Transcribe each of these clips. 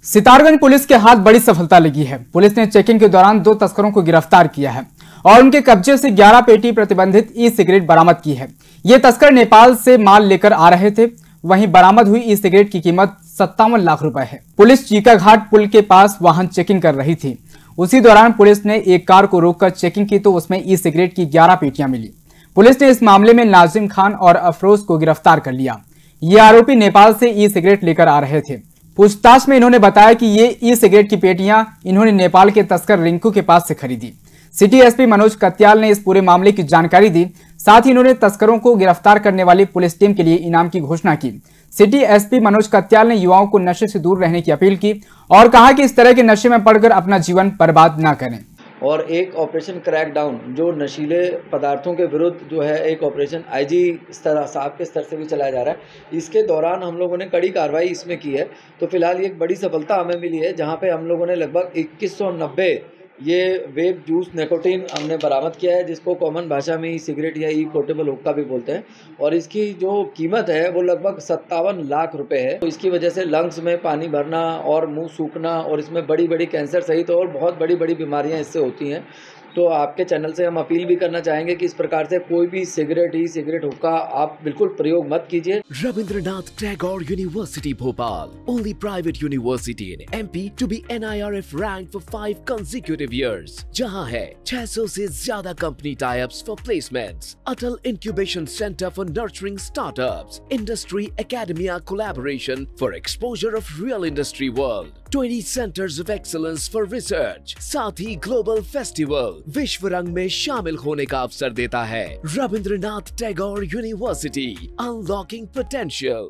Sitarganj police के हाथ बड़ी सफलता लगी है। पुलिस ने चेकिंग के दौरान 2 तस्करों को गिरफ्तार किया है और उनके कब्जे से 11 पेटी प्रतिबंधित ई सिगरेट बरामद की है। ये तस्कर नेपाल से माल लेकर आ रहे थे। वहीं बरामद हुई ई सिगरेट की कीमत 57 लाख रुपए है। पुलिस चीकाघाट पुल के पास वाहन चेकिंग कर रही थी। उसी दौरान पुलिस ने एक कार को रोककर चेकिंग की तो उसमें ई सिगरेट की 11 पेटियां मिली। पुलिस ने इस मामले में नाजिम खान और अफरोज को गिरफ्तार कर लिया। ये आरोपी नेपाल से ई सिगरेट लेकर आ रहे थे। पूछताछ में इन्होंने बताया कि ये ई सिगरेट की पेटियां इन्होंने नेपाल के तस्कर रिंकू के पास से खरीदी। सिटी एसपी मनोज कत्याल ने इस पूरे मामले की जानकारी दी। साथ ही इन्होंने तस्करों को गिरफ्तार करने वाली पुलिस टीम के लिए इनाम की घोषणा की। सिटी एसपी मनोज कत्याल ने युवाओं को नशे से दूर रहने की अपील की और कहा कि इस तरह के नशे में पड़कर अपना जीवन बर्बाद न करें। और एक ऑपरेशन क्रैकडाउन जो नशीले पदार्थों के विरुद्ध जो है एक ऑपरेशन आईजी स्तर साहब के स्तर से भी चलाया जा रहा है। इसके दौरान हम लोगों ने कड़ी कार्रवाई इसमें की है। तो फिलहाल ये एक बड़ी सफलता हमें मिली है, जहां पे हम लोगों ने लगभग 2190 ये वेब जूस निकोटीन हमने बरामद किया है, जिसको कॉमन भाषा में ई सिगरेट या ई पोर्टेबल हुक्का भी बोलते हैं। और इसकी जो कीमत है वो लगभग 57 लाख रुपए है। तो इसकी वजह से लंग्स में पानी भरना और मुंह सूखना और इसमें बड़ी बड़ी कैंसर सहित और बहुत बड़ी बड़ी बीमारियां इससे होती हैं। तो आपके चैनल से हम अपील भी करना चाहेंगे कि इस प्रकार से कोई भी सिगरेट ई सिगरेट हुक्का आप बिल्कुल प्रयोग मत कीजिए। Rabindranath Tagore University Bhopal, only private university in MP to be NIRF ranked for 5 consecutive years, जहां है 600 से ज्यादा company tie-ups for placements, Atal Incubation Center for nurturing startups, Industry Academia collaboration for exposure of real industry world, 20 centers of excellence for research, साथ ही global festival विश्व रंग में शामिल होने का अवसर देता है। Rabindranath Tagore university, unlocking potential.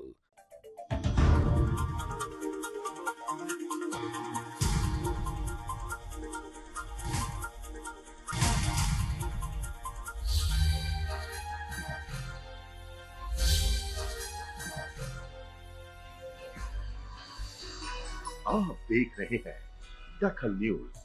आप देख रहे हैं दखल न्यूज।